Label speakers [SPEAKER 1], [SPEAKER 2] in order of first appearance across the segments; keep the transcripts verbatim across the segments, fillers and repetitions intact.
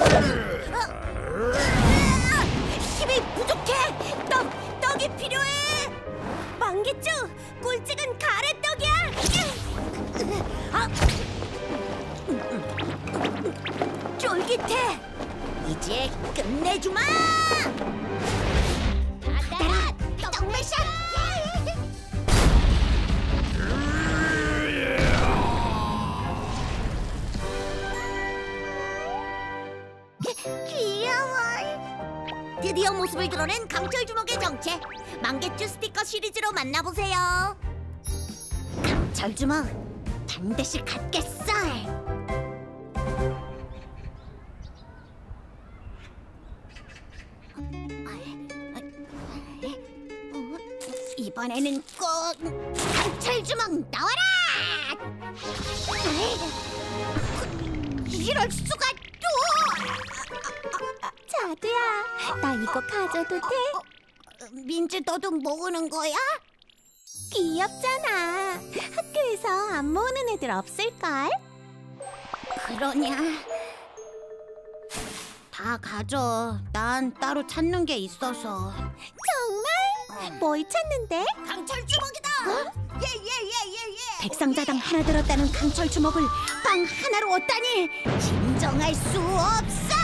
[SPEAKER 1] 힘이 부족해. 떡, 떡이 필요해. 망개쭈, 꿀찍은 가래떡이야. 아. 쫄깃해. 이제 끝내주마. 받아라, 떡매샷. 귀여워. 드디어 모습을 드러낸 강철 주먹의 정체. 망개쭈 스티커 시리즈로 만나보세요. 강철 주먹, 반드시 갖겠어. 이번에는 꼭 강철 주먹 나와라! 이럴 수가 또!
[SPEAKER 2] 자두야, 나 이거 가져도 돼?
[SPEAKER 1] 민지, 너도 모으는 거야?
[SPEAKER 2] 귀엽잖아. 학교에서 안 모으는 애들 없을걸?
[SPEAKER 1] 그러냐? 다 가져. 난 따로 찾는 게 있어서.
[SPEAKER 2] 정말?
[SPEAKER 1] 어.
[SPEAKER 2] 뭘 찾는데?
[SPEAKER 1] 강철 주먹이다! 예예예예예!
[SPEAKER 2] 백상자당 하나 들었다는 강철 주먹을 빵 하나로 얻다니
[SPEAKER 1] 진정할 수 없어!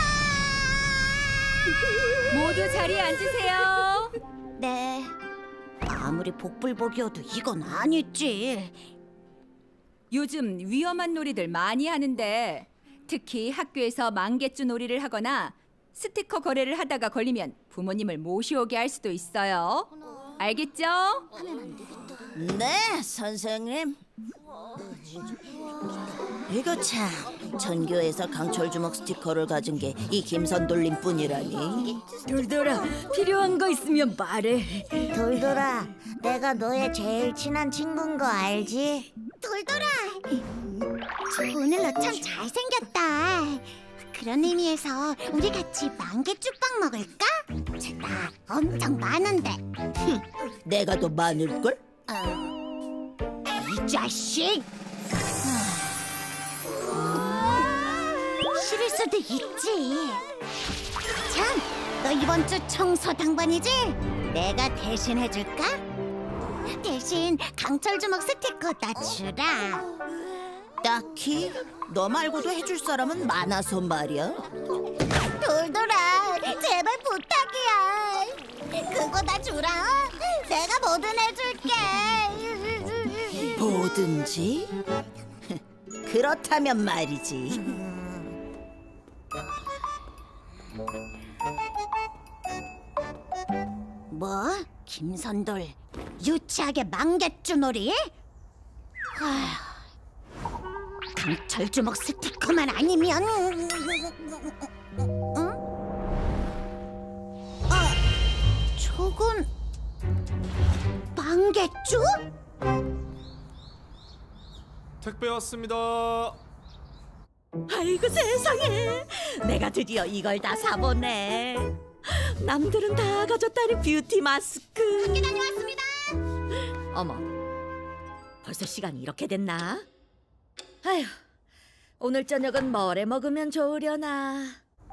[SPEAKER 3] 모두 자리에 앉으세요.
[SPEAKER 1] 네. 아무리 복불복이어도 이건 아니지.
[SPEAKER 3] 요즘 위험한 놀이들 많이 하는데 특히 학교에서 망개쭈 놀이를 하거나 스티커 거래를 하다가 걸리면 부모님을 모시오게 할 수도 있어요. 알겠죠?
[SPEAKER 4] 네, 선생님. 이거 참, 전교에서 강철 주먹 스티커를 가진 게 이 김선돌님 뿐이라니.
[SPEAKER 5] 돌돌아, 필요한 거 있으면 말해.
[SPEAKER 1] 돌돌아, 내가 너의 제일 친한 친구인 거 알지? 돌돌아, 오늘 너 참 잘생겼다. 그런 의미에서 우리 같이 망개쭈빵 먹을까? 나 엄청 많은데.
[SPEAKER 4] 내가 더 많을걸?
[SPEAKER 1] 어. 이 자식! 싫을 수도 있지. 참, 너 이번 주 청소 당번이지? 내가 대신 해줄까? 대신 강철 주먹 스티커 나 주라.
[SPEAKER 4] 딱히 너 말고도 해줄 사람은 많아서 말이야.
[SPEAKER 1] 돌돌아, 제발 부탁이야. 그거 나 주라. 내가 뭐든 해줄게.
[SPEAKER 4] 뭐든지? 그렇다면 말이지.
[SPEAKER 1] 뭐? 김선돌, 유치하게 망개쭈 놀이? 아휴, 강철 주먹 스티커만 아니면... 응? 아, 저건... 망개쭈?
[SPEAKER 6] 택배 왔습니다.
[SPEAKER 5] 아이고 세상에, 내가 드디어 이걸 다 사보네. 남들은 다 가졌다니 뷰티 마스크.
[SPEAKER 1] 학교 다녀왔습니다.
[SPEAKER 5] 어머, 벌써 시간이 이렇게 됐나? 아휴, 오늘 저녁은 뭘 해 먹으면 좋으려나.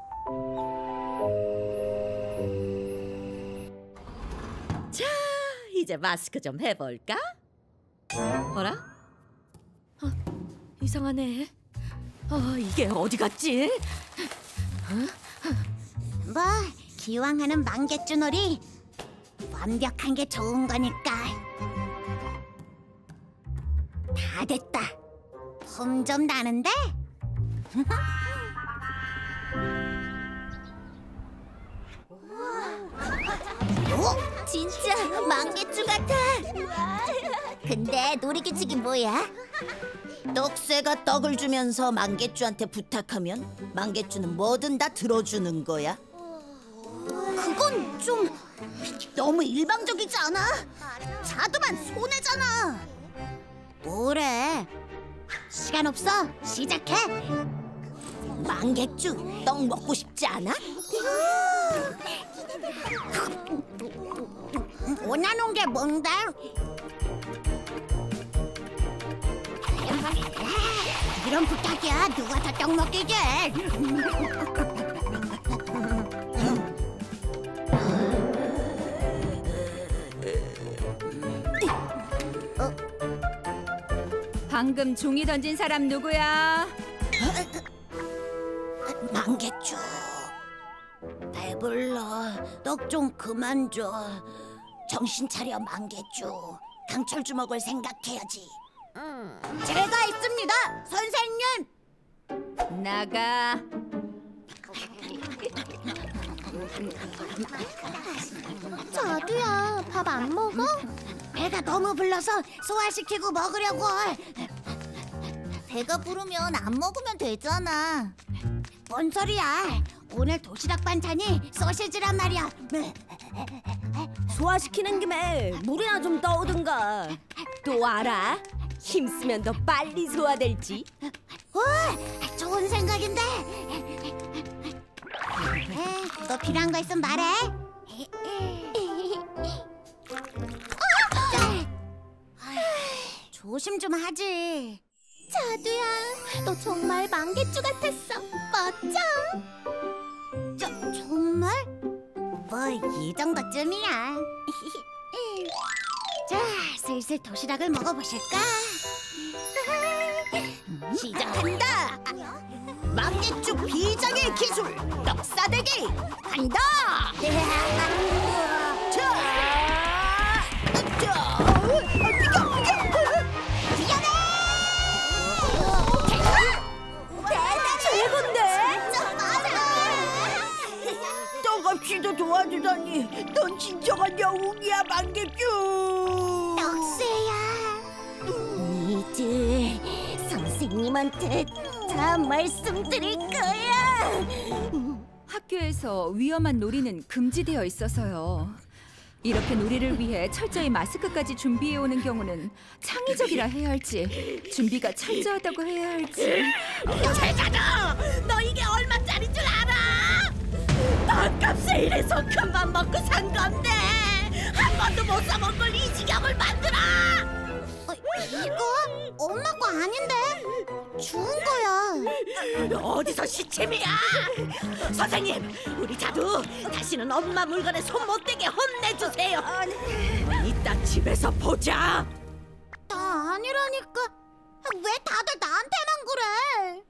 [SPEAKER 5] 자, 이제 마스크 좀 해볼까? 어라? 어, 이상하네. 어, 이게 어디 갔지?
[SPEAKER 1] 뭐, 기왕 하는 망개쭈 놀이 완벽한 게 좋은 거니까. 다 됐다. 폼 좀 나는데? 오, 진짜 망개쭈 같아. 근데 놀이 규칙이 뭐야?
[SPEAKER 4] 떡새가 떡을 주면서 망개쭈한테 부탁하면 망개쭈는 뭐든 다 들어주는 거야.
[SPEAKER 1] 그건 좀 너무 일방적이지 않아? 자두만 손해잖아. 뭐래? 시간 없어. 시작해.
[SPEAKER 4] 망개쭈, 떡 먹고 싶지 않아?
[SPEAKER 1] 원하는 게 뭔데? 이런 부탁이야 누가 다 떡 먹게 돼?
[SPEAKER 3] 방금 종이 던진 사람 누구야?
[SPEAKER 1] 망개쭈. 배불러. 떡 좀 그만 줘. 정신 차려, 망개쭈. 강철 주먹을 생각해야지. 제가 있습니다, 선생님.
[SPEAKER 3] 나가.
[SPEAKER 1] 자두야, 밥 안 먹어? 배가 너무 불러서 소화시키고 먹으려고. 배가 부르면 안 먹으면 되잖아. 뭔 소리야? 오늘 도시락 반찬이 소시지란 말이야.
[SPEAKER 5] 소화시키는 김에 물이나 좀 떠오든가. 또 알아? 힘쓰면 더 빨리 소화될지.
[SPEAKER 1] 오, 좋은 생각인데. 에, 너 필요한 거 있으면 말해. 조심 좀 하지. 자두야, 너 정말 망개쭈 같았어. 멋져. 저, 정말? 뭐 이 정도쯤이야. 자, 슬슬 도시락을 먹어보실까? 시작한다. 망개쭈 비장의 기술 떡사대기 간다. 자, 자, 비켜 비켜. 미안해.
[SPEAKER 5] 최고인데?
[SPEAKER 1] 맞아.
[SPEAKER 4] 떡없이도 도와주다니 넌 진정한 영웅이야, 망개쭈.
[SPEAKER 1] 떡새야. 이제 선생님한테 다 말씀드릴 거야.
[SPEAKER 3] 학교에서 위험한 놀이는 금지되어 있어서요. 이렇게 놀이를 위해 철저히 마스크까지 준비해 오는 경우는 창의적이라 해야 할지, 준비가 철저하다고 해야 할지.
[SPEAKER 5] 제자도 너 이게 얼마짜린 줄 알아? 밥값에 이래서 큰맘 먹고 산 건데 한 번도 못 사먹은 걸 이 지경을 만들어.
[SPEAKER 1] 어, 이거 엄마 거 아닌데? 주운 거야.
[SPEAKER 5] 어디서 시침이야? 선생님, 우리 자두 다시는 엄마 물건에 손 못 대게 혼내주세요. 이따 집에서 보자.
[SPEAKER 1] 나 아니라니까. 왜 다들 나한테만 그래?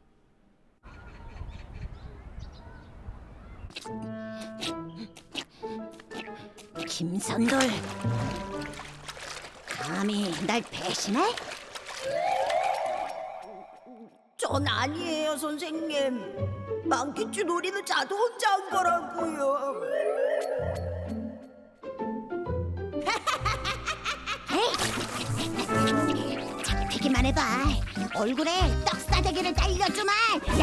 [SPEAKER 1] 김선돌, 감히 날 배신해?
[SPEAKER 4] 전 아니에요, 선생님. 망개쭈 놀이는 자두 혼자 한 거라고요.
[SPEAKER 1] 잡히기만 해봐. 얼굴에 떡사대기를 날려주마. 야!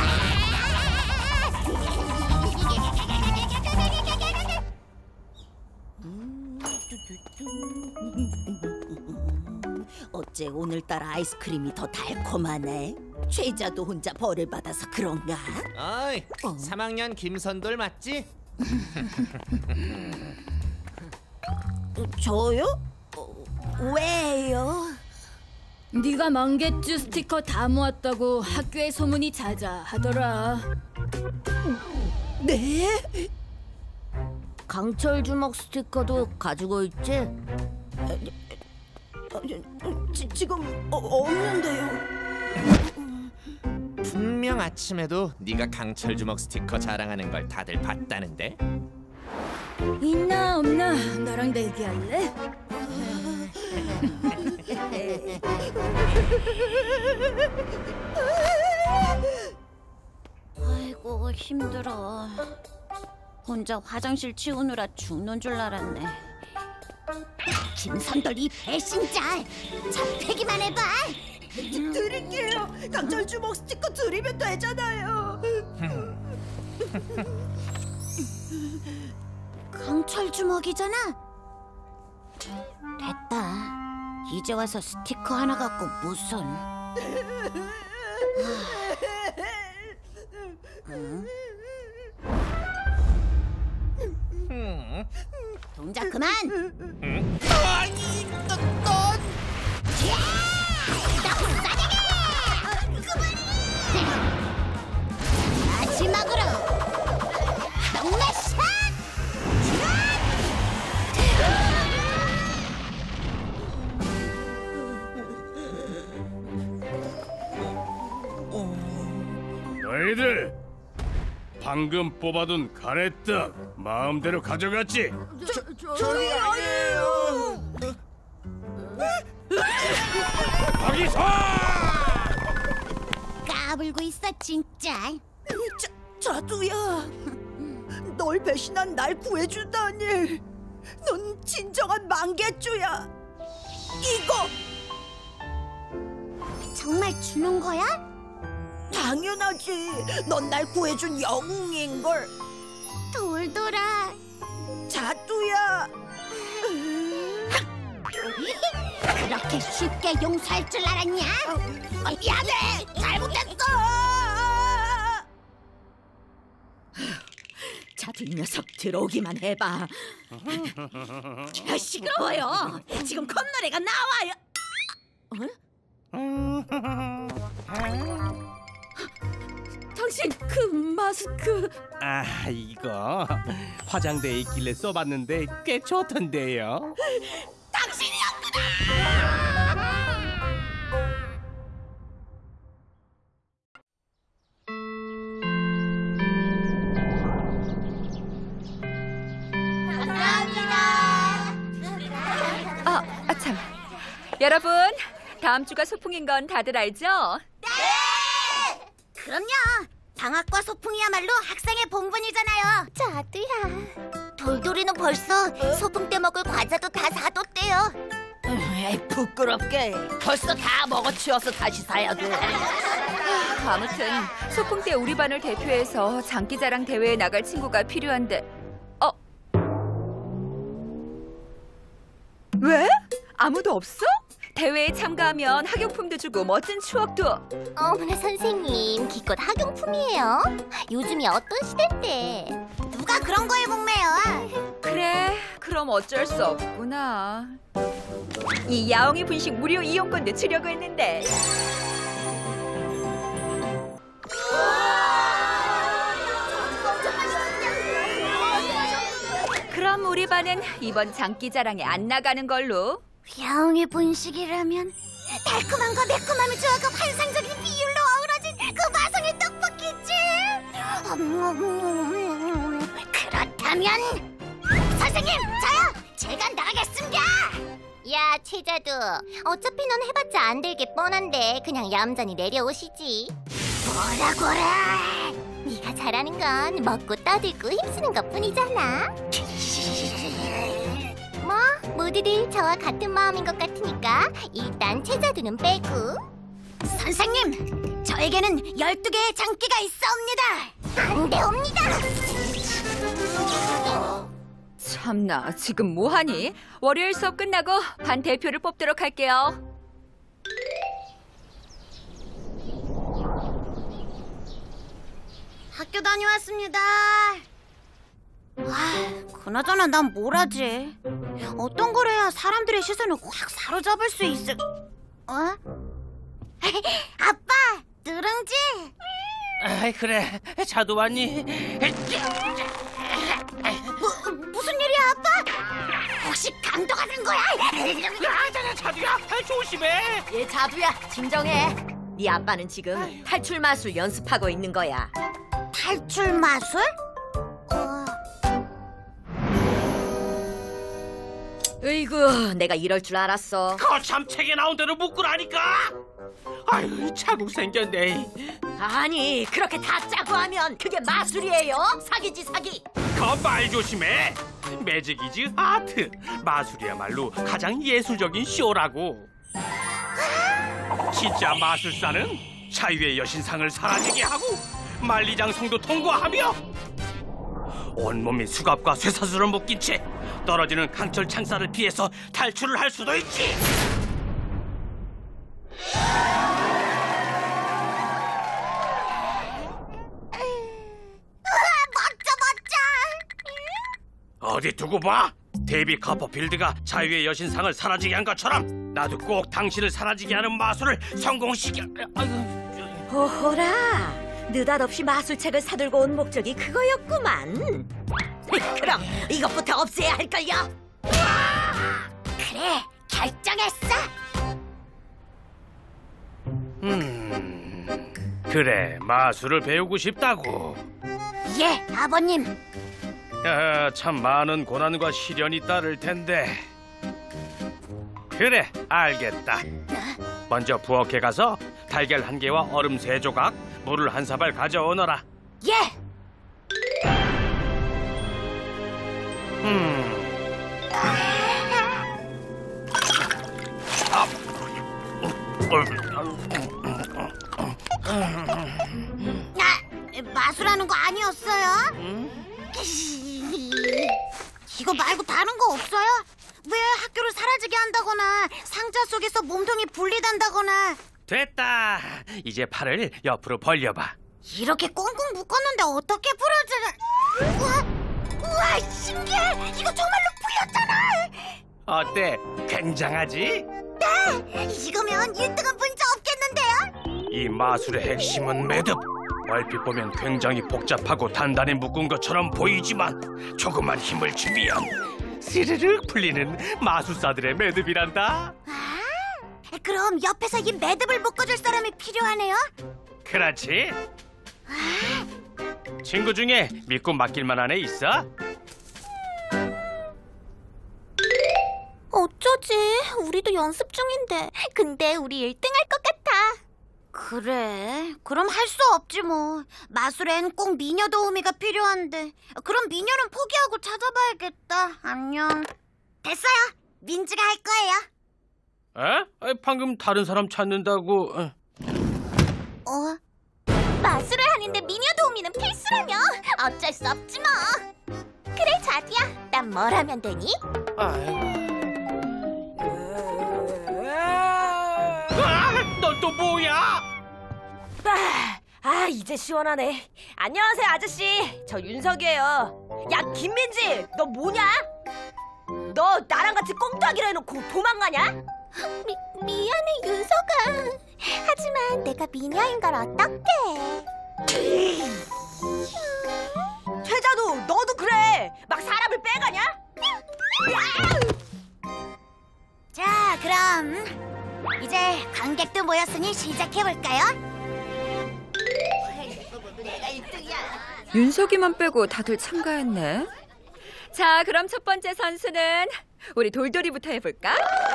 [SPEAKER 4] 어째 오늘따라 아이스크림이 더 달콤하네. 최자도 혼자 벌을 받아서 그런가?
[SPEAKER 6] 어이,
[SPEAKER 4] 어.
[SPEAKER 6] 삼 학년 김선돌 맞지?
[SPEAKER 4] 저요? 어, 왜요?
[SPEAKER 7] 네가 망개쭈 스티커 다 모았다고 학교에 소문이 자자하더라.
[SPEAKER 4] 네?
[SPEAKER 5] 강철 주먹 스티커도 가지고 있지?
[SPEAKER 4] 지, 지금 어, 없는데요.
[SPEAKER 6] 분명 아침에도 네가 강철 주먹 스티커 자랑하는 걸 다들 봤다는데?
[SPEAKER 7] 있나 없나 나랑 내기할래?
[SPEAKER 1] 아이고, 힘들어. 혼자 화장실 치우느라 죽는 줄 알았네. 김선돌, 이 배신자! 잡히기만 해봐!
[SPEAKER 4] 드릴게요. 강철 주먹 스티커 드리면 되잖아요.
[SPEAKER 1] 강철 주먹이잖아. 됐다. 이제 와서 스티커 하나 갖고 무슨...
[SPEAKER 6] 음.
[SPEAKER 1] 동작 그만!
[SPEAKER 6] 아니, 너, 넌
[SPEAKER 1] 마지막으로 동메샷!
[SPEAKER 8] 방금 뽑아둔 가래떡 마음대로 가져갔지?
[SPEAKER 5] 저희 아니에요.
[SPEAKER 8] 거기서!
[SPEAKER 1] 까불고 있어 진짜.
[SPEAKER 5] 자, 자두야, 널 배신한 날 구해주다니. 넌 진정한 만개쭈야. 이거
[SPEAKER 1] 정말 주는 거야?
[SPEAKER 5] 당연하지. 넌 날 구해준 영웅인걸.
[SPEAKER 1] 돌돌아.
[SPEAKER 5] 자두야.
[SPEAKER 1] 그렇게 쉽게 용서할 줄 알았냐?
[SPEAKER 5] 미안해. 잘못했어. 자두 이 녀석 들어오기만 해봐. 야, 시끄러워요. 지금 콧노래가 나와요. 어? 당신 그 마스크.
[SPEAKER 8] 아, 이거 화장대에 있길래 써봤는데 꽤 좋던데요.
[SPEAKER 3] 아, 아 참. 여러분, 다음 주가 소풍인 건 다들 알죠?
[SPEAKER 1] 그럼요. 방학과 소풍이야말로 학생의 본분이잖아요. 자두야. 돌돌이는 벌써 소풍 때 먹을 과자도 다 사뒀대요.
[SPEAKER 5] 에이, 부끄럽게. 벌써 다 먹어치워서 다시 사야 돼.
[SPEAKER 3] 아무튼 소풍 때 우리 반을 대표해서 장기자랑 대회에 나갈 친구가 필요한데. 어? 왜? 아무도 없어? 대회에 참가하면 학용품도 주고 멋진 추억도.
[SPEAKER 1] 어머나 선생님, 기껏 학용품이에요. 요즘이 어떤 시대인데 누가 그런 거에 목매요?
[SPEAKER 3] 그래, 그럼 어쩔 수 없구나. 이 야옹이 분식 무료 이용권도 주려고 했는데. 그럼 우리 반은 이번 장기자랑에 안 나가는 걸로.
[SPEAKER 1] 야옹이 분식이라면 달콤함과 매콤함이 조화가 환상적인 비율로 어우러진 그 마성의 떡볶이지. 음, 그렇다면 선생님, 저요! 제가 나가겠습니다. 야, 최자두, 어차피 넌 해봤자 안 될 게 뻔한데 그냥 얌전히 내려오시지. 뭐라고라? 네가 잘하는 건 먹고 떠들고 힘쓰는 것뿐이잖아. 뭐 모두들 저와 같은 마음인 것 같으니까 일단 최자두는 빼고. 선생님, 저에게는 열두 개의 장기가 있사옵니다. 안 되옵니다.
[SPEAKER 3] 참나, 지금 뭐하니? 월요일 수업 끝나고 반 대표를 뽑도록 할게요.
[SPEAKER 1] 학교 다녀왔습니다. 와, 그나저나 난 뭘 하지? 어떤 걸 해야 사람들의 시선을 확 사로잡을 수 있을... 어? 아빠, 누룽지?
[SPEAKER 9] 아이, 그래, 자두 왔니?
[SPEAKER 1] 무, 무슨 일이야, 아빠? 혹시 강도가 된 거야?
[SPEAKER 9] 자두야, 조심해.
[SPEAKER 5] 얘 자두야, 진정해. 네 아빠는 지금 탈출 마술 연습하고 있는 거야.
[SPEAKER 1] 탈출 마술? 어...
[SPEAKER 5] 으이구, 내가 이럴 줄 알았어.
[SPEAKER 9] 거참 책에 나온 대로 묶으라니까. 아유, 자국 생겼네.
[SPEAKER 5] 아니, 그렇게 다 짜고 하면 그게 마술이에요? 사기지, 사기.
[SPEAKER 9] 거말 조심해. 매직 이즈 아트. 마술이야말로 가장 예술적인 쇼라고. 진짜 마술사는 자유의 여신상을 사라지게 하고 만리장성도 통과하며 온몸이 수갑과 쇠사슬로 묶인 채 떨어지는 강철 창살을 피해서 탈출을 할 수도 있지.
[SPEAKER 1] 멋져, 멋져!
[SPEAKER 9] 어디 두고 봐. 데이비 커퍼필드가 자유의 여신상을 사라지게 한 것처럼 나도 꼭 당신을 사라지게 하는 마술을 성공시켜. 아이고.
[SPEAKER 5] 오호라, 느닷없이 마술책을 사들고 온 목적이 그거였구만. 그럼 이것부터 없애야 할걸요.
[SPEAKER 1] 그래, 결정했어.
[SPEAKER 9] 음, 그래, 마술을 배우고 싶다고.
[SPEAKER 1] 예, 아버님.
[SPEAKER 9] 야, 참 많은 고난과 시련이 따를 텐데. 그래, 알겠다. 먼저 부엌에 가서 달걀 한 개와 얼음 세 조각, 물을 한 사발 가져오너라.
[SPEAKER 1] 예.
[SPEAKER 9] 음.
[SPEAKER 1] 아, 마술하는 거 아니었어요? 이거 말고 다른 거 없어요? 왜 학교를 사라지게 한다거나 상자 속에서 몸통이 분리된다거나.
[SPEAKER 9] 됐다. 이제 팔을 옆으로 벌려봐.
[SPEAKER 1] 이렇게 꽁꽁 묶었는데 어떻게 풀어지는... 우와, 우와, 신기해. 이거 정말로 풀렸잖아.
[SPEAKER 9] 어때? 굉장하지?
[SPEAKER 1] 네, 이거면 일 등은 문제 없겠는데요?
[SPEAKER 9] 이 마술의 핵심은 매듭. 얼핏 보면 굉장히 복잡하고 단단히 묶은 것처럼 보이지만 조금만 힘을 주면 스르륵 풀리는 마술사들의 매듭이란다.
[SPEAKER 1] 아, 그럼 옆에서 이 매듭을 묶어줄 사람이 필요하네요?
[SPEAKER 9] 그렇지. 친구 중에 믿고 맡길 만한 애 있어?
[SPEAKER 2] 어쩌지? 우리도 연습 중인데. 근데 우리 일 등 할 것 같아.
[SPEAKER 1] 그래, 그럼 할 수 없지 뭐. 마술엔 꼭 미녀 도우미가 필요한데. 그럼 미녀는 포기하고 찾아봐야겠다. 안녕. 됐어요. 민지가 할 거예요.
[SPEAKER 9] 에? 방금 다른 사람 찾는다고.
[SPEAKER 1] 어?
[SPEAKER 2] 마술을 하는데 미녀 도우미는 필수라며. 어쩔 수 없지 뭐. 그래, 자두야. 난 뭘 하면 되니?
[SPEAKER 9] 넌 또 뭐야?
[SPEAKER 5] 아, 아, 이제 시원하네. 안녕하세요, 아저씨. 저 윤석이에요. 야, 김민지, 너 뭐냐? 너 나랑 같이 꽁투하기로 해놓고 도망가냐?
[SPEAKER 2] 미, 미안해, 윤석아. 하지만 내가 미녀인 걸 어떡해.
[SPEAKER 5] 최자도, 너도 그래. 막 사람을 빼가냐?
[SPEAKER 1] 자, 그럼 이제 관객도 모였으니 시작해볼까요? 내가 일 등이야.
[SPEAKER 3] 윤석이만 빼고 다들 참가했네. 자, 그럼 첫 번째 선수는 우리 돌돌이부터 해볼까?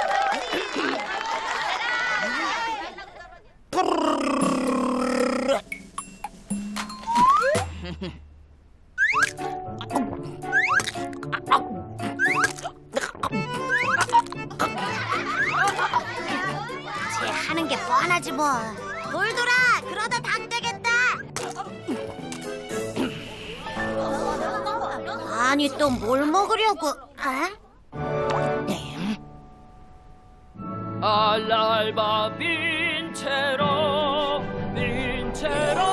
[SPEAKER 1] 쟤 하는 게 뻔하지 뭐. 돌돌아, 그러다 닭 되겠다. 아니, 또 뭘 먹으려고? 아?
[SPEAKER 10] 알랄바 빈체로 빈체로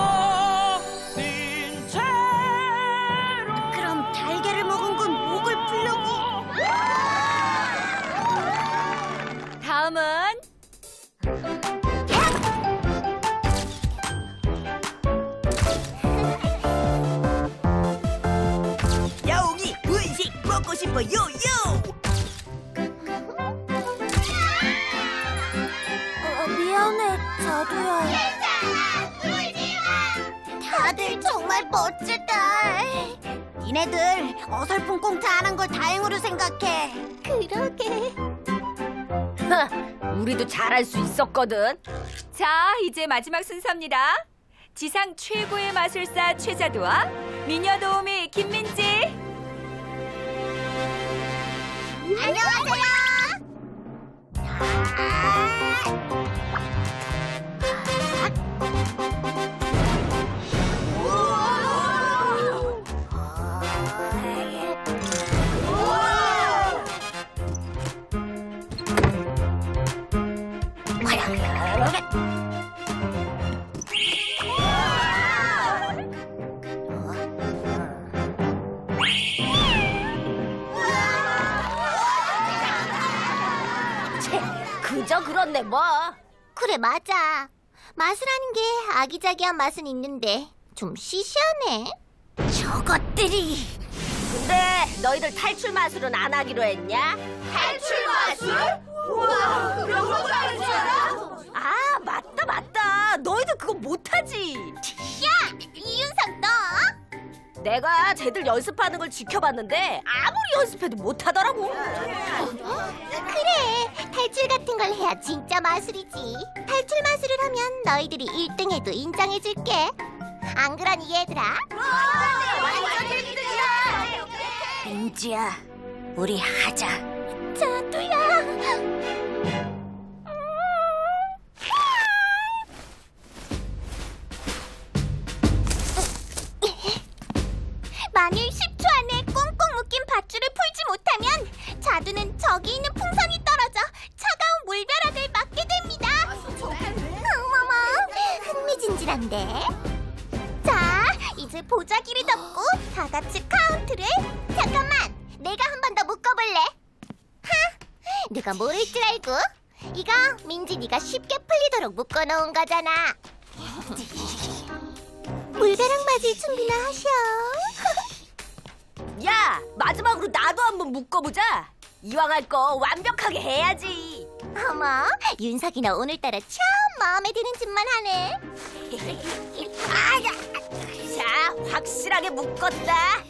[SPEAKER 10] 빈체로.
[SPEAKER 1] 그럼 달걀을 먹은 건 목을 풀려고.
[SPEAKER 3] 다음은
[SPEAKER 5] 야옹이 분식 먹고 싶어 요요.
[SPEAKER 2] 어, 미안해, 자두야.
[SPEAKER 1] 다들 정말 멋지다. 니네들 어설픈 꽁트 안 한 걸 다행으로 생각해.
[SPEAKER 2] 그러게.
[SPEAKER 5] 우리도 잘할 수 있었거든.
[SPEAKER 3] 자, 이제 마지막 순서입니다. 지상 최고의 마술사 최자두와 미녀 도우미 김민지.
[SPEAKER 1] 안녕하세요.
[SPEAKER 5] 그저 그렇네 뭐.
[SPEAKER 2] 그래, 맞아. 마술하는 게 아기자기한 맛은 있는데 좀 시시하네.
[SPEAKER 1] 저것들이.
[SPEAKER 5] 근데 너희들 탈출 마술은 안 하기로 했냐? 탈출 마술? 우와, 그런 것도 할 줄 알아? 아, 맞다 맞다. 너희들 그거 못하지.
[SPEAKER 2] 야, 이윤석 너.
[SPEAKER 5] 내가 쟤들 연습하는 걸 지켜봤는데 아무리 연습해도 못하더라고.
[SPEAKER 2] 그래, 탈출 같은 걸 해야 진짜 마술이지. 탈출 마술을 하면 너희들이 일 등 해도 인정해줄게. 안 그러니 얘들아? 완전 일 등이야!
[SPEAKER 1] 민지야, 우리 하자.
[SPEAKER 2] 자두야. 만일 십 초 안에 꽁꽁 묶인 밧줄을 풀지 못하면 자두는 저기 있는 풍선이 떨어져 차가운 물벼락을 맞게 됩니다. 어머머, 흥미진진한데? 자, 이제 보자기를 덮고 다 같이 카운트를. 잠깐만, 내가 한 번 더 묶어볼래? 하, 누가 모를 줄 알고? 이거 민지 네가 쉽게 풀리도록 묶어놓은 거잖아. 물벼락 맞을 준비나 하셔.
[SPEAKER 5] 야, 마지막으로 나도 한번 묶어보자. 이왕 할 거 완벽하게 해야지.
[SPEAKER 2] 어머, 윤석이 너 오늘따라 참 마음에 드는 짓만 하네.
[SPEAKER 5] 아야! 자, 확실하게 묶었다.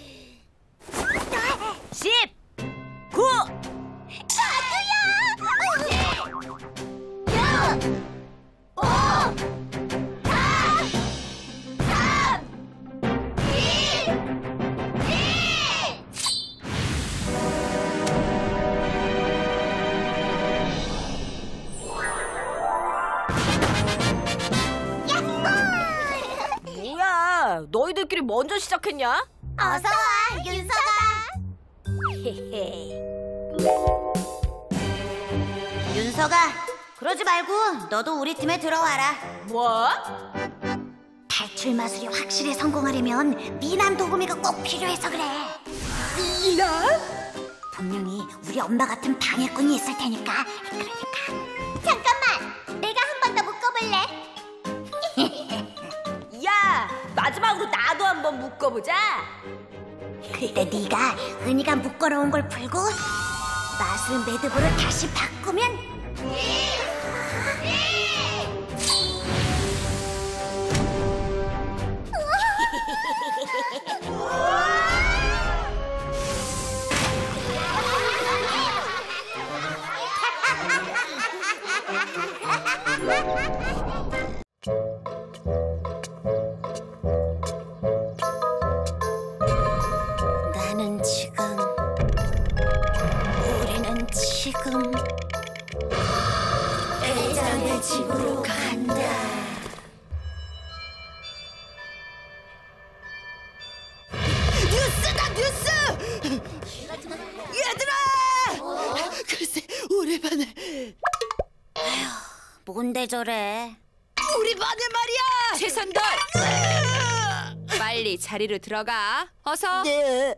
[SPEAKER 5] 십, 구,
[SPEAKER 2] 자두야! 육, 오, 사, 삼, 이, 일.
[SPEAKER 5] 뭐야? 너희들끼리 먼저 시작했냐?
[SPEAKER 2] 어서 와, 윤석아.
[SPEAKER 5] 헤헤.
[SPEAKER 1] 윤석아, 그러지 말고 너도 우리 팀에 들어와라.
[SPEAKER 5] 뭐?
[SPEAKER 1] 탈출 마술이 확실히 성공하려면 미남 도구미가 꼭 필요해서 그래.
[SPEAKER 5] 미남?
[SPEAKER 1] 분명히 우리 엄마 같은 방해꾼이 있을 테니까. 그러니까.
[SPEAKER 2] 잠깐만, 내가 한 번 더 묶어볼래?
[SPEAKER 5] 야, 마지막으로 나도 한번 묶어보자.
[SPEAKER 1] 그때 네가 은희가 묶어놓은 걸 풀고 마술 매듭으로 다시 바꾸면 나는 지금 우리는 지금 애장의 집으로 간다. 뉴스다 뉴스! 얘들아! 글쎄 우리 반에 아휴 뭔데 저래? 우리 반에 말이야!
[SPEAKER 3] 최선돌! 빨리 자리로 들어가. 어서.
[SPEAKER 1] 네.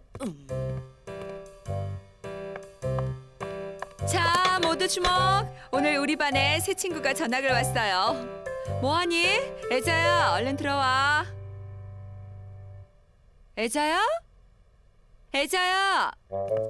[SPEAKER 3] 자, 모두 주목. 오늘 우리 반에 새 친구가 전학을 왔어요. 뭐하니? 애자야, 얼른 들어와. 애자야? 애자야!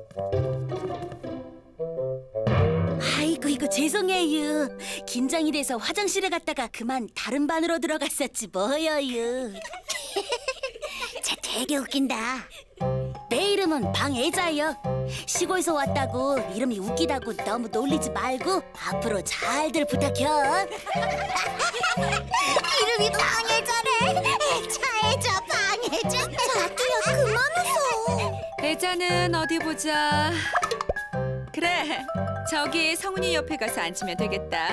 [SPEAKER 7] 아이고 이거 죄송해요. 긴장이 돼서 화장실에 갔다가 그만 다른 반으로 들어갔었지 뭐여요.
[SPEAKER 1] 쟤 되게 웃긴다.
[SPEAKER 7] 내 이름은 방애자요. 시골에서 왔다고 이름이 웃기다고 너무 놀리지 말고 앞으로 잘들 부탁해.
[SPEAKER 1] 이름이 방해자래. 애자애자 방해자. 자두야 그만 웃어.
[SPEAKER 3] 애자는 어디 보자. 그래, 저기 성훈이 옆에 가서 앉으면 되겠다.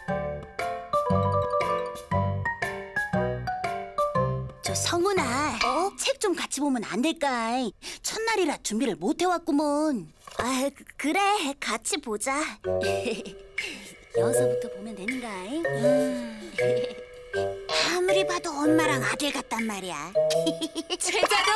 [SPEAKER 7] 저 성훈아, 어? 책 좀 같이 보면 안 될까? 첫날이라 준비를 못 해왔구먼.
[SPEAKER 1] 아 그, 그래 같이 보자.
[SPEAKER 7] 여기서부터 보면 되는가? 음.
[SPEAKER 1] 아무리 봐도 엄마랑 아들 같단 말이야.
[SPEAKER 3] 최자도!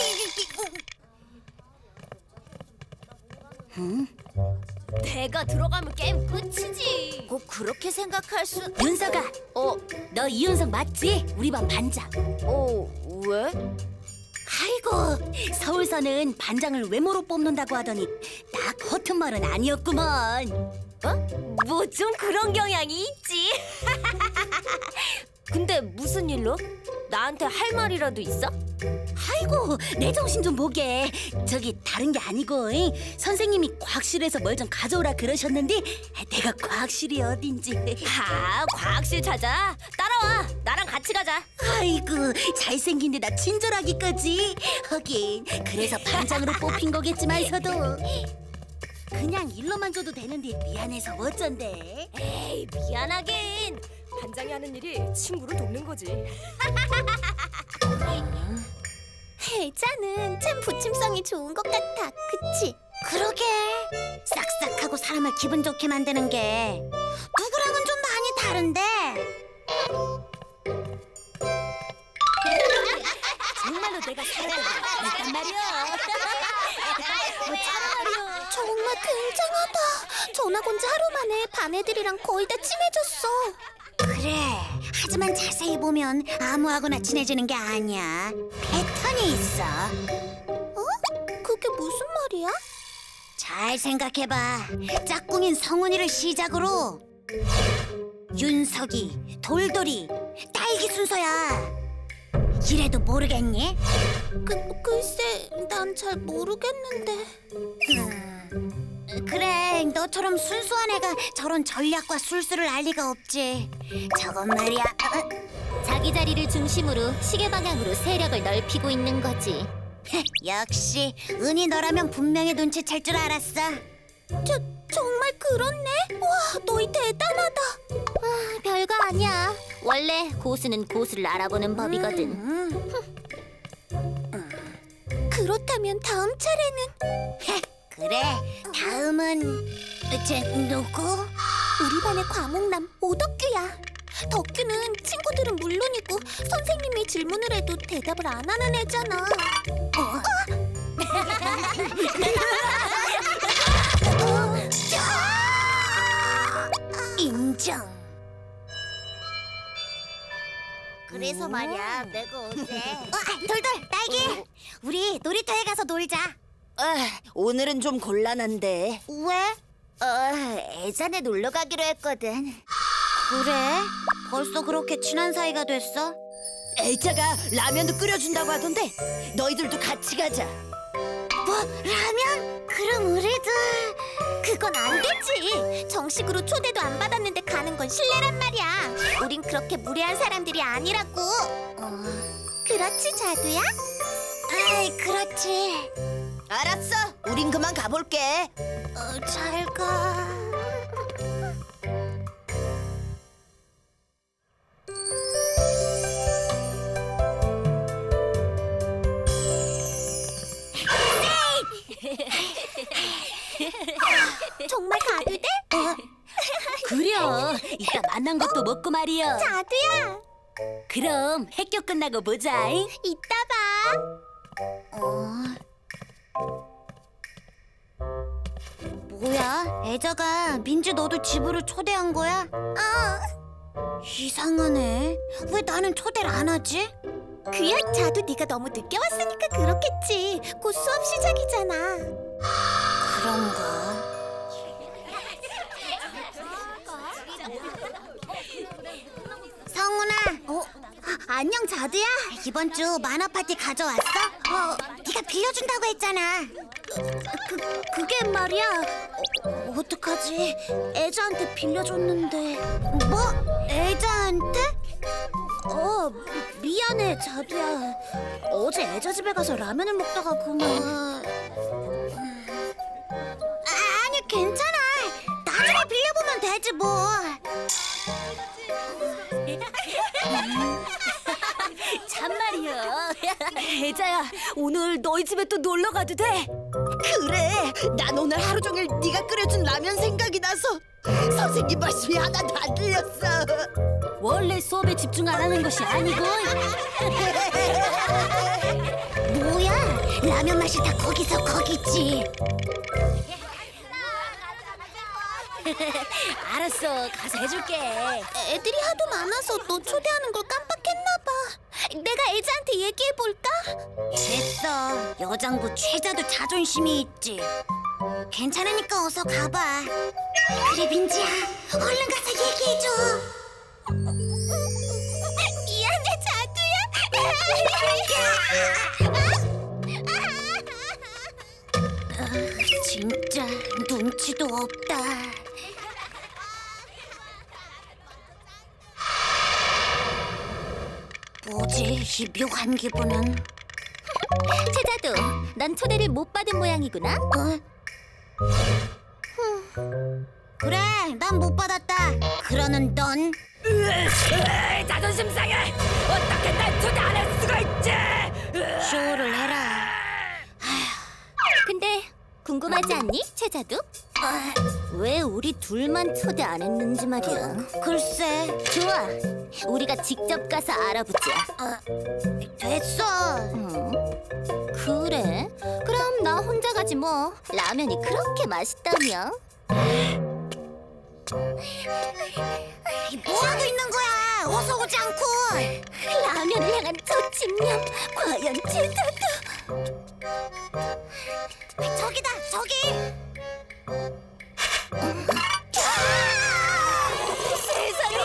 [SPEAKER 7] 응?
[SPEAKER 2] 배가 들어가면 게임 끝이지.
[SPEAKER 1] 꼭 그렇게 생각할 수.
[SPEAKER 7] 윤서가, 어, 너 이윤석 맞지? 우리 반 반장.
[SPEAKER 5] 어, 왜?
[SPEAKER 7] 아이고, 서울서는 반장을 외모로 뽑는다고 하더니 딱 허튼 말은 아니었구먼.
[SPEAKER 5] 어? 뭐 좀 그런 경향이 있지. 근데 무슨 일로? 나한테 할 말이라도 있어?
[SPEAKER 7] 아이고, 내 정신 좀 보게. 저기 다른 게 아니고 잉? 선생님이 과학실에서 뭘 좀 가져오라 그러셨는데 내가 과학실이 어딘지.
[SPEAKER 5] 아, 과학실 찾아. 따라와. 나랑 같이 가자.
[SPEAKER 7] 아이고, 잘생긴 데다 친절하기까지. 하긴 그래서 반장으로 뽑힌 거겠지만서도 그냥 일로만 줘도 되는데 미안해서 어쩐데.
[SPEAKER 5] 에이, 미안하긴. 반장이 하는 일이 친구를 돕는 거지.
[SPEAKER 2] 애자는 참 부침성이 좋은 것 같아, 그치?
[SPEAKER 1] 그러게. 싹싹하고 사람을 기분 좋게 만드는 게 누구랑은 좀 많이 다른데.
[SPEAKER 7] 정말로 내가 살아있단 말이야. 뭐 참말이야.
[SPEAKER 2] 정말 굉장하다. 전학 온 지 하루 만에 반 애들이랑 거의 다 친해졌어.
[SPEAKER 1] 그래. 하지만 자세히 보면 아무하고나 친해지는 게 아니야. 패턴이 있어.
[SPEAKER 2] 어? 그게 무슨 말이야?
[SPEAKER 1] 잘 생각해봐. 짝꿍인 성훈이를 시작으로 윤석이, 돌돌이, 딸기 순서야. 이래도 모르겠니?
[SPEAKER 2] 그, 글쎄, 난 잘 모르겠는데.
[SPEAKER 1] 음, 그래, 너처럼 순수한 애가 저런 전략과 술수를 알 리가 없지. 저건 말이야.
[SPEAKER 2] 자기 자리를 중심으로 시계 방향으로 세력을 넓히고 있는 거지.
[SPEAKER 1] 역시 은희 너라면 분명히 눈치챌 줄 알았어.
[SPEAKER 2] 저, 정말 그렇네? 와, 너희 대단하다. 아, 별거 아니야. 원래 고수는 고수를 알아보는 법이거든.
[SPEAKER 1] 음,
[SPEAKER 2] 음. 그렇다면 다음 차례는?
[SPEAKER 1] 그래, 다음은 쟤 누구?
[SPEAKER 2] 우리 반의 과목남 오덕규야. 덕규는 친구들은 물론이고 선생님이 질문을 해도 대답을 안 하는 애잖아. 어?
[SPEAKER 1] 인정.
[SPEAKER 2] 그래서 말이야, 내가 어제
[SPEAKER 1] 어, 돌돌, 딸기. 우리 놀이터에 가서 놀자.
[SPEAKER 4] 아, 오늘은 좀 곤란한데.
[SPEAKER 1] 왜?
[SPEAKER 2] 어, 애잔에 놀러 가기로 했거든.
[SPEAKER 1] 그래? 벌써 그렇게 친한 사이가 됐어?
[SPEAKER 4] 애자가 라면도 끓여준다고 하던데 너희들도 같이 가자.
[SPEAKER 1] 뭐, 라면? 그럼 우리도...
[SPEAKER 2] 그건 안 되지. 정식으로 초대도 안 받았는데 가는 건 실례란 말이야. 우린 그렇게 무례한 사람들이 아니라고.
[SPEAKER 1] 어...
[SPEAKER 2] 그렇지, 자두야?
[SPEAKER 1] 아이, 그렇지.
[SPEAKER 4] 알았어, 우린 그만 가볼게.
[SPEAKER 1] 어, 잘 가.
[SPEAKER 2] 정말 가도 돼?
[SPEAKER 7] 그래, 이따 만난 것도 먹고 말이야.
[SPEAKER 2] 자두야,
[SPEAKER 7] 그럼 학교 끝나고 보자잉.
[SPEAKER 2] 이따 봐.
[SPEAKER 1] 어... 뭐야? 애자가 민지 너도 집으로 초대한 거야?
[SPEAKER 2] 어,
[SPEAKER 1] 이상하네. 왜 나는 초대를 안 하지?
[SPEAKER 2] 그야 자두 네가 너무 늦게 왔으니까 그렇겠지. 곧 수업 시작이잖아.
[SPEAKER 1] 그런가? 성훈아.
[SPEAKER 2] 어, 안녕 자두야.
[SPEAKER 1] 이번 주 만화 파티 가져왔어? 어, 네가 빌려준다고 했잖아.
[SPEAKER 2] 그, 그게 말이야. 어, 어떡하지? 애자한테 빌려줬는데.
[SPEAKER 1] 뭐? 애자한테?
[SPEAKER 2] 어, 미안해 자두야. 어제 애자 집에 가서 라면을 먹다가 그만.
[SPEAKER 1] 아, 아니 괜찮아. 나중에 빌려보면 되지 뭐.
[SPEAKER 7] 참말이야. 애자야, 오늘 너희 집에 또 놀러 가도 돼?
[SPEAKER 4] 그래, 난 오늘 하루 종일 네가 끓여준 라면 생각이 나서 선생님 말씀이 하나도 안 들렸어.
[SPEAKER 7] 원래 수업에 집중 안 하는 것이 아니고.
[SPEAKER 1] 뭐야? 라면 맛이 다 거기서 거기지.
[SPEAKER 7] 알았어, 가서 해줄게.
[SPEAKER 2] 애들이 하도 많아서 너 초대하는 걸 깜빡했나 봐. 내가 애자한테 얘기해볼까?
[SPEAKER 1] 됐어. 여장부 최자도 자존심이 있지. 괜찮으니까 어서 가봐. 그래 민지야, 얼른 가서 얘기해줘.
[SPEAKER 2] 미안해 자두야.
[SPEAKER 1] 진짜 눈치도 없다. 뭐지 이 묘한 기분은?
[SPEAKER 2] 제자도, 넌 초대를 못 받은 모양이구나.
[SPEAKER 1] 어? 그래, 난 못 받았다. 그러는 넌?
[SPEAKER 3] 자존심 상해. 어떻게 날 초대 안 할 수가 있지?
[SPEAKER 1] 쇼를 해라.
[SPEAKER 2] 근데 궁금하지 않니, 제자도? 왜 우리 둘만 초대 안 했는지 말이야.
[SPEAKER 1] 글쎄.
[SPEAKER 2] 좋아, 우리가 직접 가서 알아보자.
[SPEAKER 1] 됐어.
[SPEAKER 2] 음, 그래? 그럼 나 혼자 가지 뭐. 라면이 그렇게 맛있다며.
[SPEAKER 1] 뭐하고 있는 거야? 어서 오지 않고.
[SPEAKER 2] 라면을 향한 저 집념, 과연 제자도.
[SPEAKER 1] 저기다, 저기.
[SPEAKER 2] 세상에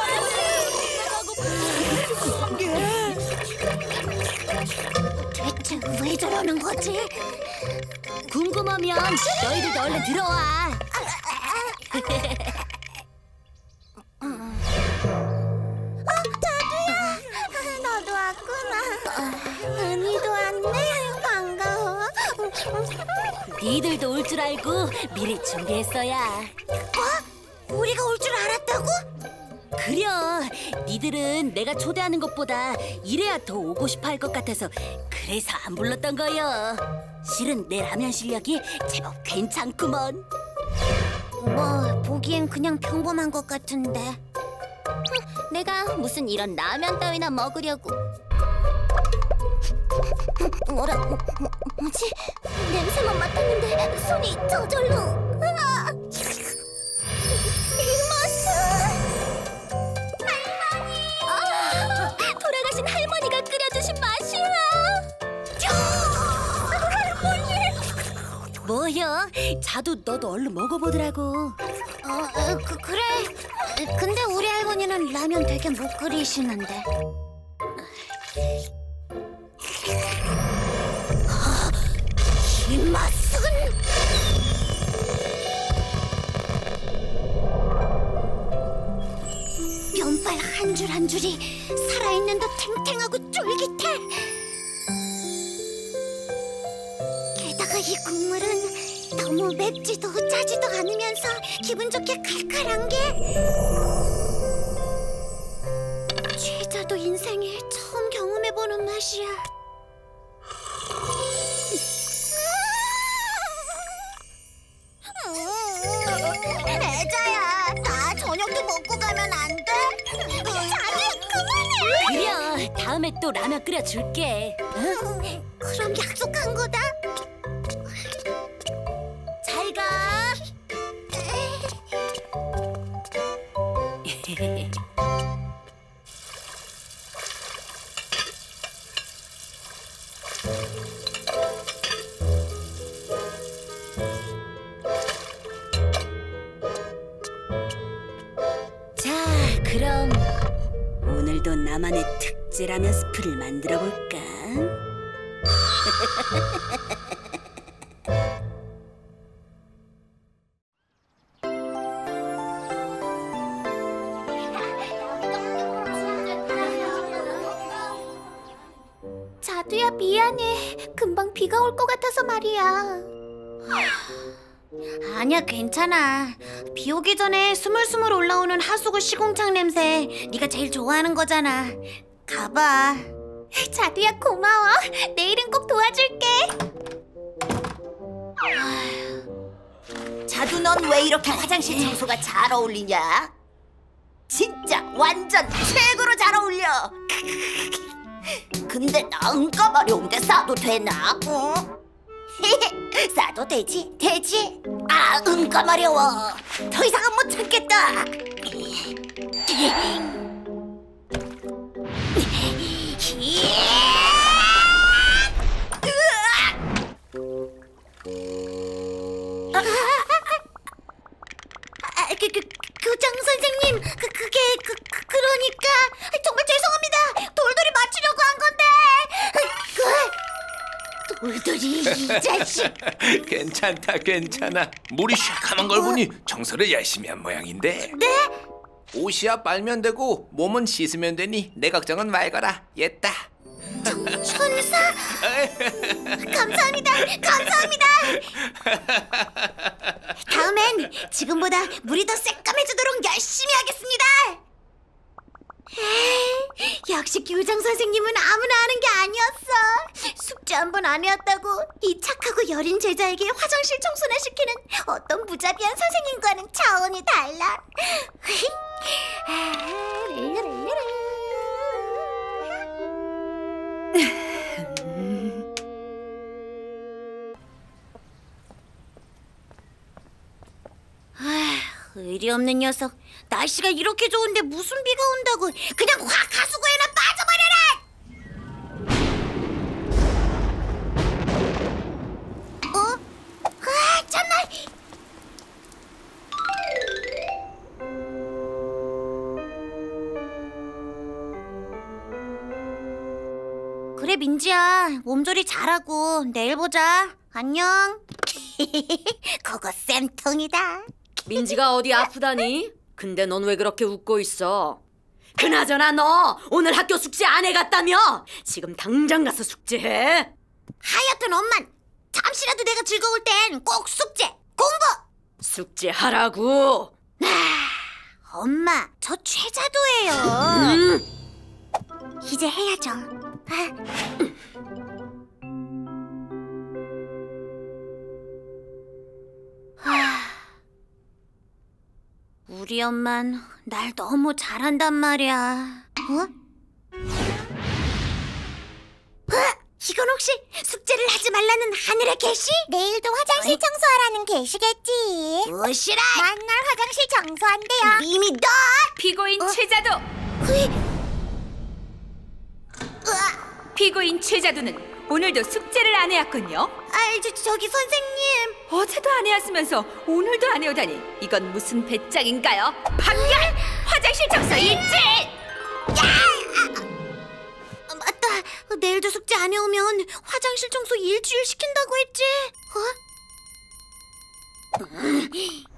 [SPEAKER 1] 대체 왜 저러는 거지?
[SPEAKER 2] 궁금하면 너희들도 얼른 들어와.
[SPEAKER 1] 너도 왔구나. 은희도 왔네. 반가워.
[SPEAKER 2] 니들도 올 줄 알고 미리 준비했어야.
[SPEAKER 1] 뭐? 우리가 올 줄 알았다고?
[SPEAKER 2] 그려, 니들은 내가 초대하는 것보다 이래야 더 오고 싶어 할 것 같아서 그래서 안 불렀던 거요. 실은 내 라면 실력이 제법 괜찮구먼.
[SPEAKER 1] 뭐 보기엔 그냥 평범한 것 같은데.
[SPEAKER 2] 내가 무슨 이런 라면 따위나 먹으려고.
[SPEAKER 1] 뭐라?
[SPEAKER 2] 뭐지? 냄새만 맡았는데 손이 저절로. 으아! 이모스! 할머니! 아, 돌아가신 할머니가 끓여주신 맛이야. 할머니! 뭐여? 자두 너도 얼른 먹어보더라고.
[SPEAKER 1] 어, 어 그, 그래. 근데 우리 할머니는 라면 되게 못 끓이시는데. 이 맛은 면발 한 줄 한 줄이 살아있는 듯 탱탱하고 쫄깃해. 게다가 이 국물은 너무 맵지도 짜지도 않으면서 기분 좋게 칼칼한 게 최자도 인생에 처음 경험해보는 맛이야. 애자야, 나 저녁도 먹고 가면 안 돼? 자기 그만해.
[SPEAKER 2] 그래, 다음에 또 라면 끓여줄게. 응?
[SPEAKER 1] 그럼 약속한 거다.
[SPEAKER 2] 잘 가. 자, 그럼 오늘도 나만의 특제라면 스프를 만들어 볼까?
[SPEAKER 1] 자두야, 미안해. 금방 비가 올 것 같아서 말이야. 아니야, 괜찮아. 비 오기 전에 스물스물 올라오는 하수구 시궁창 냄새 네가 제일 좋아하는 거잖아. 가봐. 자두야, 고마워. 내일은 꼭 도와줄게.
[SPEAKER 4] 자두, 넌 왜 이렇게 화장실 청소가 잘 어울리냐? 진짜 완전 최고로 잘 어울려. 근데 나 응가 마려운데 싸도 되나? 어? 싸도 되지? 되지? 아, 응가 마려워. 더 이상은 못 참겠다.
[SPEAKER 1] 아, 그, 그, 교장 선생님, 그, 그게, 그, 그, 그러니까 정말 죄송합니다. 돌돌이 맞추려고 한 건데. 우들이 이 자식.
[SPEAKER 6] 괜찮다, 괜찮아. 물이 샥하는 걸 보니 청소를 열심히 한 모양인데.
[SPEAKER 1] 네?
[SPEAKER 6] 옷이야 빨면 되고 몸은 씻으면 되니 내 걱정은 말거라. 옛다.
[SPEAKER 1] 천사? 감사합니다. 감사합니다. 다음엔 지금보다 물이 더 새까매지도록 열심히 하겠습니다. 에이, 역시 교장 선생님은 아무나 하는 게 아니었어. 숙제 한 번 안 해왔다고 이 착하고 여린 제자에게 화장실 청소나 시키는 어떤 무자비한 선생님과는 차원이 달라. 의리 없는 녀석. 날씨가 이렇게 좋은데 무슨 비가 온다고. 그냥 확 하수구에나 빠져버려라. 어? 아, 참나. 그래, 민지야. 몸조리 잘하고 내일 보자. 안녕. 그거 쌤통이다.
[SPEAKER 5] 민지가 어디 아프다니? 근데 넌 왜 그렇게 웃고 있어? 그나저나 너 오늘 학교 숙제 안 해갔다며? 지금 당장 가서 숙제해.
[SPEAKER 1] 하여튼 엄만 잠시라도 내가 즐거울 땐 꼭 숙제, 공부!
[SPEAKER 5] 숙제하라고.
[SPEAKER 1] 아, 엄마, 저 최자도예요.
[SPEAKER 5] 음.
[SPEAKER 1] 이제 해야죠. 아. 우리 엄만 날 너무 잘한단 말이야. 어? 어? 이건 혹시 숙제를 하지 말라는 하늘의 계시?
[SPEAKER 2] 내일도 화장실
[SPEAKER 1] 어이?
[SPEAKER 2] 청소하라는 계시겠지.
[SPEAKER 1] 무시라!
[SPEAKER 2] 맨날 화장실 청소한대요.
[SPEAKER 1] 이미 너!
[SPEAKER 3] 피고인
[SPEAKER 1] 어?
[SPEAKER 3] 최자도.
[SPEAKER 1] 으이.
[SPEAKER 3] 피고인 최자도는 오늘도 숙제를 안 해왔군요.
[SPEAKER 1] 아, 저, 저기 선생님.
[SPEAKER 3] 어제도 안 해왔으면서 오늘도 안 해오다니 이건 무슨 배짱인가요? 판결! 화장실 청소 일지!
[SPEAKER 1] 아, 맞다. 내일도 숙제 안 해오면 화장실 청소 일주일 시킨다고 했지. 어?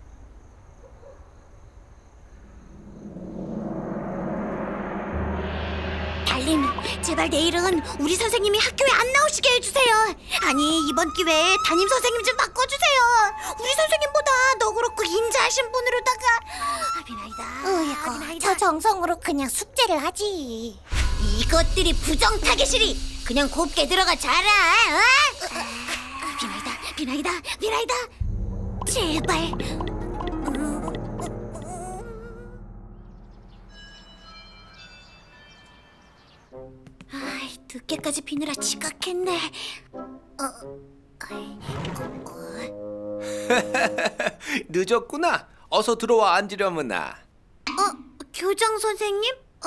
[SPEAKER 1] 달님, 제발 내일은 우리 선생님이 학교에 안 나오시게 해주세요. 아니, 이번 기회에 담임 선생님 좀 바꿔주세요. 우리 선생님보다 너그럽고 인자하신 분으로다가. 아, 비나이다.
[SPEAKER 2] 어이구,
[SPEAKER 1] 비나이다.
[SPEAKER 2] 저 정성으로 그냥 숙제를 하지.
[SPEAKER 1] 이것들이 부정 타겟이리. 그냥 곱게 들어가 자라. 어? 비나이다, 비나이다, 비나이다. 제발. 아이, 늦게까지 비느라 지각했네. 어, 아이, 어,
[SPEAKER 6] 늦었구나. 어서 들어와 앉으려무나.
[SPEAKER 1] 어, 교장 선생님? 어,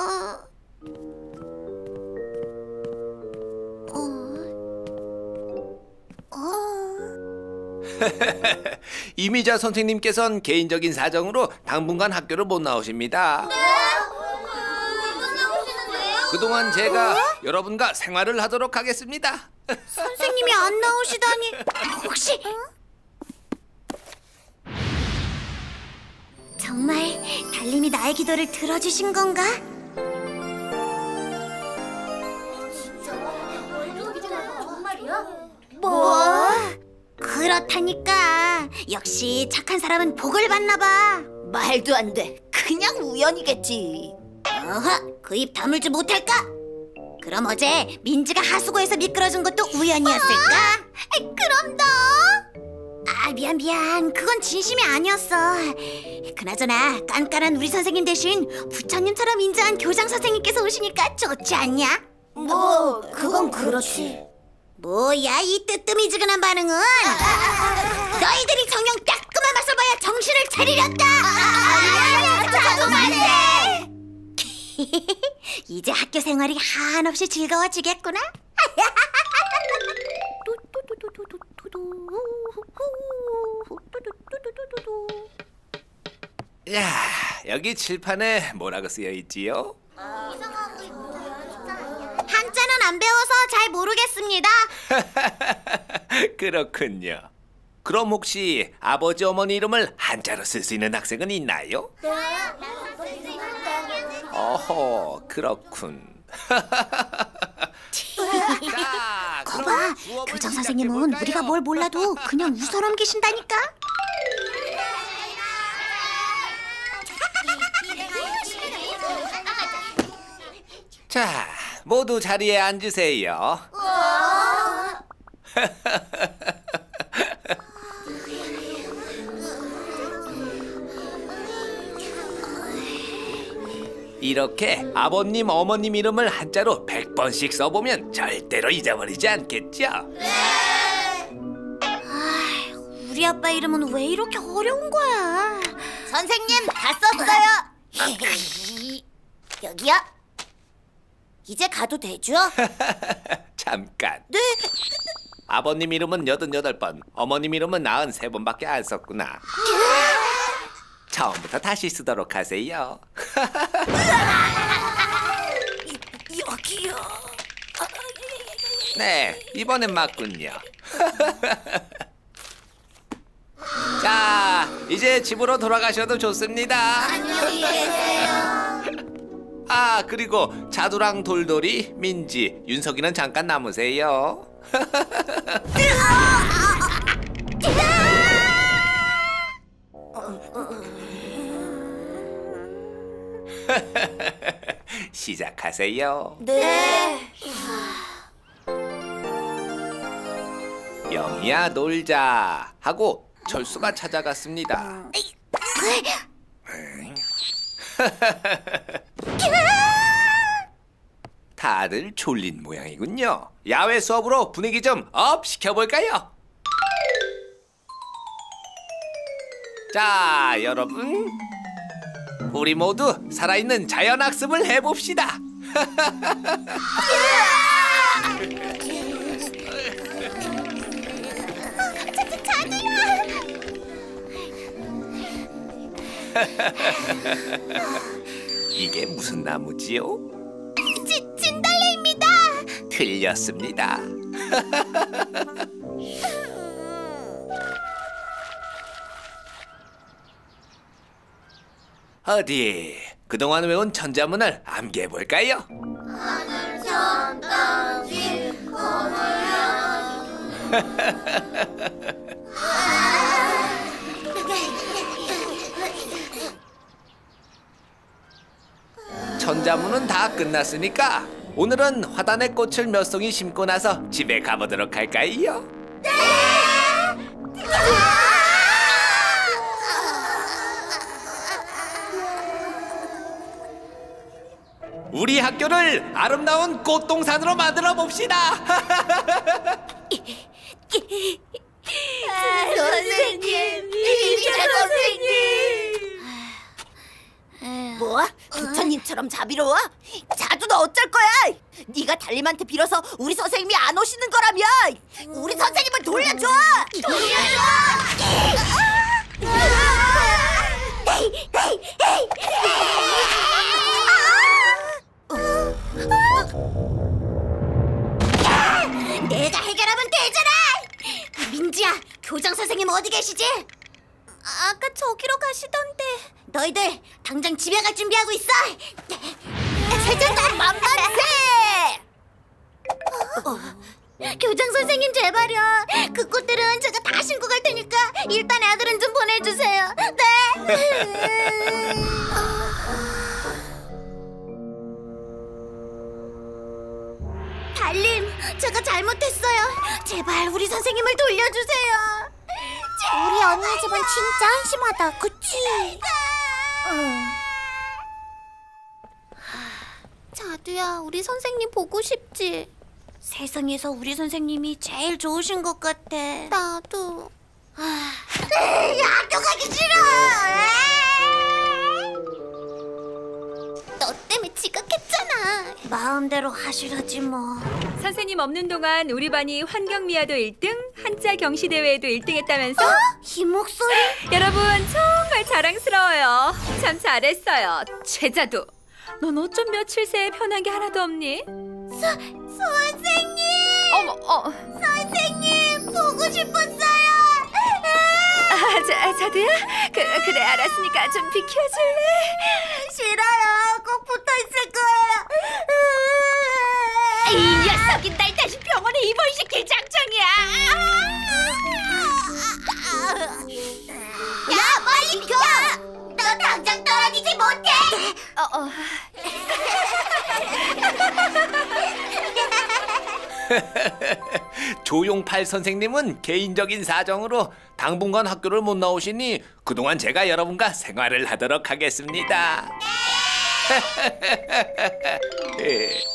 [SPEAKER 1] 어, 어.
[SPEAKER 6] 이미자 선생님께서는 개인적인 사정으로 당분간 학교를 못 나오십니다. 그동안 제가 여러분과 생활을 하도록 하겠습니다.
[SPEAKER 1] 선생님이 안 나오시다니. 혹시 정말 달님이 나의 기도를 들어주신 건가? 뭐? 그렇다니까. 역시 착한 사람은 복을 받나 봐.
[SPEAKER 4] 말도 안 돼. 그냥 우연이겠지.
[SPEAKER 1] 어허, 그 입 다물지 못할까? 그럼 어제 민지가 하수구에서 미끄러진 것도 우연이었을까? 아, 그럼 너? 아, 미안 미안. 그건 진심이 아니었어. 그나저나 깐깐한 우리 선생님 대신 부처님처럼 인자한 교장 선생님께서 오시니까 좋지 않냐?
[SPEAKER 4] 뭐 그건 그렇지.
[SPEAKER 1] 뭐야 이 뜨뜨미지근한 반응은? 너희들이 정녕 따끔한 맛을 봐야 정신을 차리렸다. 이제 학교 생활이 한없이 즐거워지겠구나.
[SPEAKER 6] 야, 여기 칠판에 뭐라고 쓰여 있지요?
[SPEAKER 1] 한자는 안 배워서 잘 모르겠습니다.
[SPEAKER 6] 그렇군요. 그럼 혹시 아버지 어머니 이름을 한자로 쓸 수 있는 학생은 있나요? 어허, 그렇군. 자,
[SPEAKER 1] 거봐, 교장 선생님은 우리가 뭘 몰라도 그냥 웃어 넘기신다니까.
[SPEAKER 6] 자, 모두 자리에 앉으세요. 이렇게 아버님, 어머님 이름을 한자로 백 번씩 써보면 절대로 잊어버리지 않겠죠?
[SPEAKER 1] 아, 우리 아빠 이름은 왜 이렇게 어려운 거야?
[SPEAKER 4] 선생님, 다 썼어요. 여기요. 이제 가도 되죠?
[SPEAKER 6] 잠깐.
[SPEAKER 4] 네.
[SPEAKER 6] 아버님 이름은 여든여덟 번, 어머님 이름은 나흔세 번밖에 안 썼구나. 처음부터 다시 쓰도록 하세요.
[SPEAKER 4] 여기요.
[SPEAKER 6] 네, 이번엔 맞군요. 자, 이제 집으로 돌아가셔도 좋습니다.
[SPEAKER 4] 안녕히 계세요.
[SPEAKER 6] 아, 그리고 자두랑 돌돌이, 민지, 윤석이는 잠깐 남으세요. 시작하세요.
[SPEAKER 4] 네.
[SPEAKER 6] 영희야 놀자 하고 철수가 찾아갔습니다. 다들 졸린 모양이군요. 야외 수업으로 분위기 좀 업 시켜볼까요? 자, 여러분, 우리 모두 살아있는 자연학습을 해봅시다. 이게 무슨 나무지요?
[SPEAKER 1] 진, 진달래입니다.
[SPEAKER 6] 틀렸습니다. 어디 그동안 외운 천자문을 암기해볼까요?
[SPEAKER 4] 하늘 천 땅지
[SPEAKER 6] 천자문은 다 끝났으니까 오늘은 화단에 꽃을 몇 송이 심고 나서 집에 가보도록 할까요? 네! 우리 학교를 아름다운 꽃동산으로 만들어 봅시다.
[SPEAKER 4] 선생님, 이자 선생님. 뭐? 부처님처럼 자비로워? 자두는 어쩔 거야? 네가 달님한테 빌어서 우리 선생님이 안 오시는 거라며. 우리 선생님을 돌려줘. 돌려줘.
[SPEAKER 1] 내가 해결하면 되잖아. 민지야, 교장 선생님 어디 계시지?
[SPEAKER 2] 아까 저기로 가시던데.
[SPEAKER 1] 너희들 당장 집에 갈 준비하고 있어.
[SPEAKER 4] 세자단 만만세.
[SPEAKER 1] 교장 선생님 제발요. 그 꽃들은 제가 다 신고 갈 테니까 일단 애들은 좀 보내주세요. 네. 달님, 제가 잘못했어요. 제발 우리 선생님을 돌려주세요.
[SPEAKER 2] 우리 언니 집은 진짜 한심하다, 그치?
[SPEAKER 1] 응.
[SPEAKER 2] 자두야, 우리 선생님 보고 싶지?
[SPEAKER 1] 세상에서 우리 선생님이 제일 좋으신 것 같아.
[SPEAKER 2] 나도.
[SPEAKER 1] 학교 가기 싫어.
[SPEAKER 2] 너 때문에 지각했잖아.
[SPEAKER 1] 마음대로 하시라지 뭐.
[SPEAKER 3] 선생님 없는 동안 우리 반이 환경미화도 일 등, 한자 경시 대회에도 일 등 했다면서?
[SPEAKER 1] 이 목소리.
[SPEAKER 3] 여러분 정말 자랑스러워요. 참 잘했어요. 최자두, 넌 어쩜 며칠 새에 변한 게 하나도 없니?
[SPEAKER 2] 선생님!
[SPEAKER 3] 어머, 어.
[SPEAKER 2] 선생님! 보고 싶었어요!
[SPEAKER 3] 아, 자, 자두야? 그, 그래, 알았으니까 좀 비켜줄래?
[SPEAKER 2] 싫어요. 꼭 붙어있을 거예요.
[SPEAKER 3] 이 녀석이 날 다시 병원에 입원시킬 작정이야.
[SPEAKER 2] 야, 빨리 비켜! 너 당장 떨어지지 못해!
[SPEAKER 3] 어, 어.
[SPEAKER 6] 조용팔 선생님은 개인적인 사정으로 당분간 학교를 못 나오시니 그동안 제가 여러분과 생활을 하도록 하겠습니다. 예.